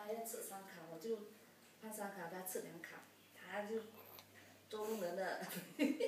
还要测3卡，我就办3卡，他测2卡，他就捉弄人的。